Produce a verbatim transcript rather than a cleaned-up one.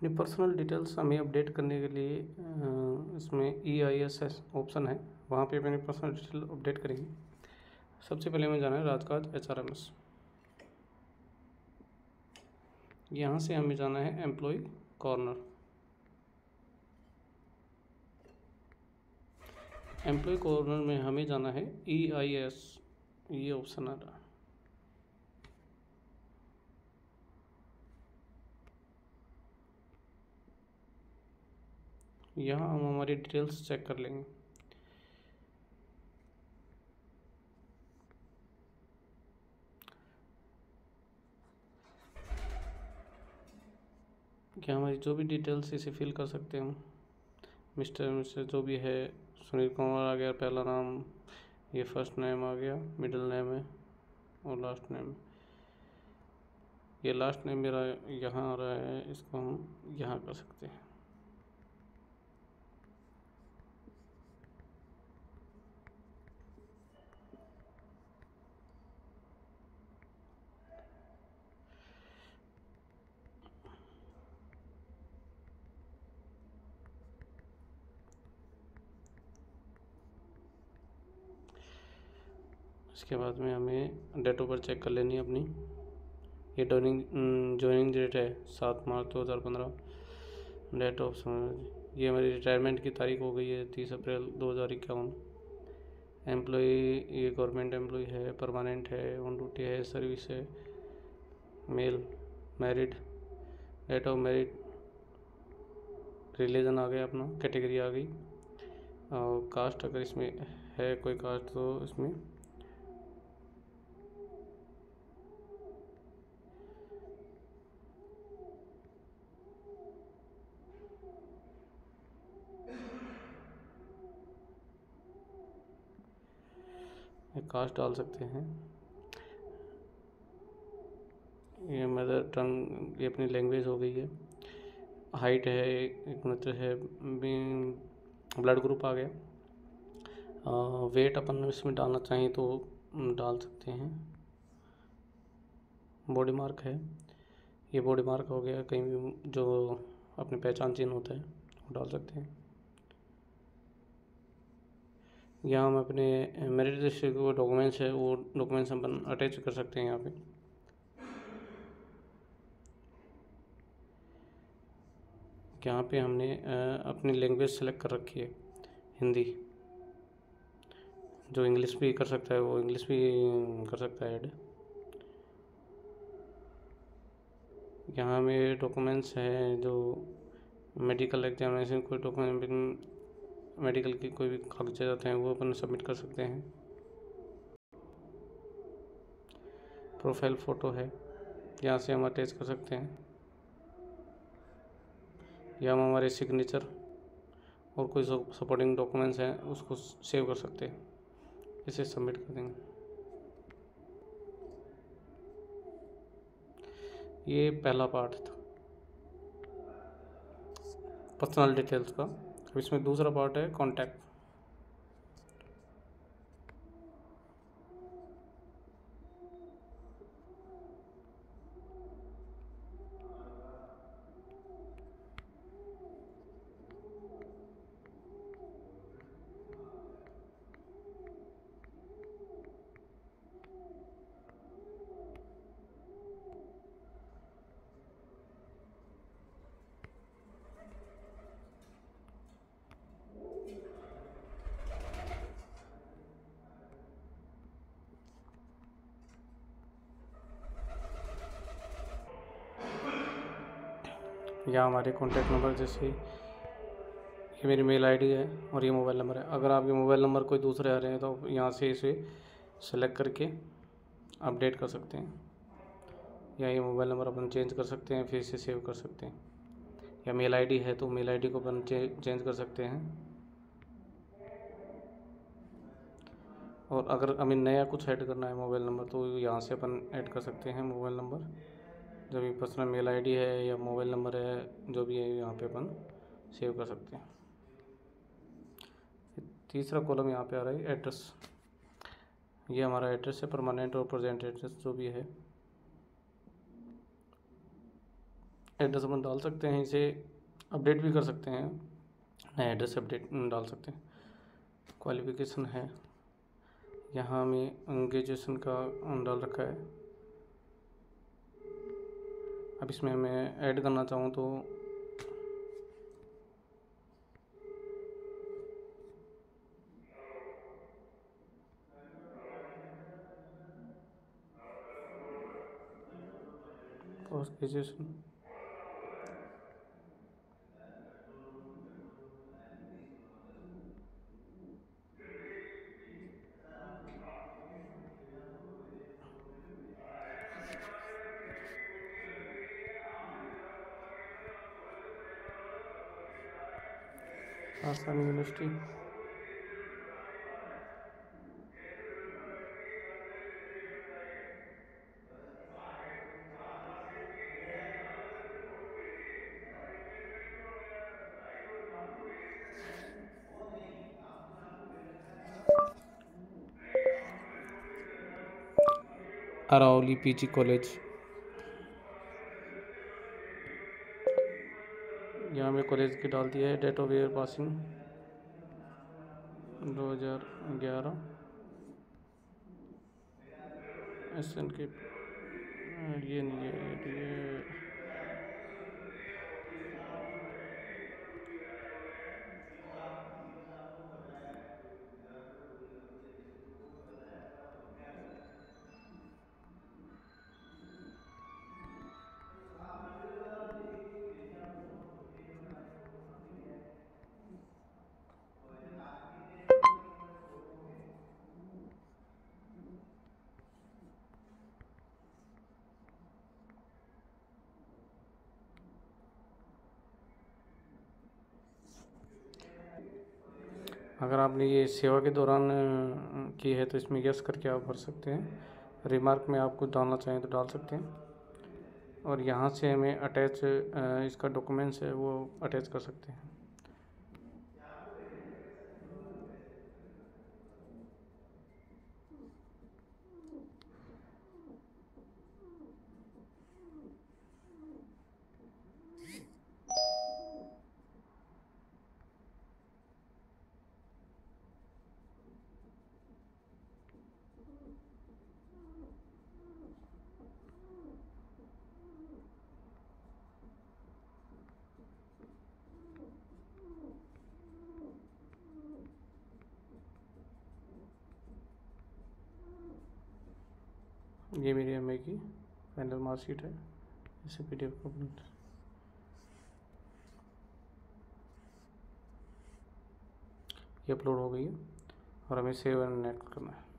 अपनी personal details हमें update करने के लिए इसमें E I S S option है, वहाँ पे अपनी पर्सनल डिटेल अपडेट करेंगे। सबसे पहले हमें जाना है राजकाज एच आर एम एस। यहाँ से हमें जाना है एम्प्लॉय कॉर्नर। एम्प्लॉय कॉर्नर में हमें जाना है ई आई एस, ये ऑप्शन आ रहा है। यहाँ हम हमारी डिटेल्स चेक कर लेंगे। क्या हमारी जो भी डिटेल्स इसे फिल कर सकते हैं, मिस्टर मिस्टर जो भी है, सुनील कुमार आ गया पहला नाम, ये फर्स्ट नेम आ गया, मिडिल नेम है और लास्ट नेम। ये लास्ट नेम मेरा यहाँ आ रहा है, इसको हम यहाँ कर सकते हैं। इसके बाद में हमें डेट ऑफ बर्थ चेक कर लेनी है अपनी। ये जॉइनिंग जॉइनिंग डेट है सात मार्च दो हज़ार पंद्रह। डेट ऑफ, ये हमारी रिटायरमेंट की तारीख हो गई है तीस अप्रैल दो हज़ार इक्यावन। एम्प्लॉय, ये गवर्नमेंट एम्प्लॉय है, परमानेंट है, ऑन ड्यूटी है, सर्विस है, male, married. Date of married, religion आ गया अपना, कैटेगरी आ गई, और कास्ट अगर इसमें है कोई कास्ट तो इसमें कास्ट डाल सकते हैं। ये मदर टंग, ये अपनी लैंग्वेज हो गई है। हाइट है एक उनतीस है, ब्लड ग्रुप आ गया। वेट अपन इसमें डालना चाहें तो डाल सकते हैं। बॉडी मार्क है, ये बॉडी मार्क हो गया, कहीं भी जो अपनी पहचान चिन्ह होता है वो डाल सकते हैं। यहाँ हम अपने मैरिज रजिस्टर के डॉक्यूमेंट्स है, वो डॉक्यूमेंट्स हम अटैच कर सकते हैं यहाँ पे। यहाँ पे हमने अपनी लैंग्वेज सेलेक्ट कर रखी है, हिंदी। जो इंग्लिश भी कर सकता है वो इंग्लिश भी कर सकता है ऐड। यहाँ में डॉक्यूमेंट्स हैं, जो मेडिकल एग्जामिनेशन कोई डॉक्यूमेंट, मेडिकल की कोई भी कागजात हैं वो अपन सबमिट कर सकते हैं। प्रोफाइल फ़ोटो है, यहाँ से हम अटैच कर सकते हैं। या हम हमारे सिग्नेचर और कोई सपोर्टिंग डॉक्यूमेंट्स हैं उसको सेव कर सकते हैं, इसे सबमिट कर देंगे। ये पहला पार्ट था पर्सनल डिटेल्स का। अब इसमें दूसरा पार्ट है कॉन्टैक्ट। या हमारे कॉन्टैक्ट नंबर, जैसे ये मेरी मेल आईडी है और ये मोबाइल नंबर है। अगर आपके मोबाइल नंबर कोई दूसरे आ रहे हैं तो यहाँ से इसे सेलेक्ट करके अपडेट कर सकते हैं, या ये मोबाइल नंबर अपन चेंज कर सकते हैं, फिर इसे सेव कर सकते हैं। या मेल आईडी है तो मेल आईडी को अपन चेंज कर सकते हैं। और अगर हमें नया कुछ ऐड करना है मोबाइल नंबर तो यहाँ से अपन ऐड कर सकते हैं मोबाइल नंबर। जो भी पर्सनल मेल आईडी है या मोबाइल नंबर है जो भी है, यहाँ पे अपन सेव कर सकते हैं। तीसरा कॉलम यहाँ पे आ रहा है एड्रेस। ये हमारा एड्रेस है, परमानेंट और प्रेजेंट एड्रेस जो भी है। एड्रेस अपन डाल सकते हैं, इसे अपडेट भी कर सकते हैं, नया एड्रेस अपडेट डाल सकते हैं। क्वालिफ़िकेशन है, यहाँ हमें ग्रेजुएशन का डाल रखा है। अब इसमें मैं ऐड करना चाहूँ तो post graduation, Assam university, Aravali PG college. यहाँ में कॉलेज की डाल दिया है। डेट ऑफ ईयर पासिंग दो हज़ार ग्यारह, एस एन के, ये नहीं है ये अगर आपने ये सेवा के दौरान अ, की है तो इसमें यस करके आप भर सकते हैं। रिमार्क में आप कुछ डालना चाहें तो डाल सकते हैं, और यहाँ से हमें अटैच इसका डॉक्यूमेंट्स है वो अटैच कर सकते हैं। ये मेरी एम ए की फाइनल मार्कशीट है, इसे पी डी एफ को ये अपलोड हो गई है, और हमें सेव एंड नेक्स्ट करना है।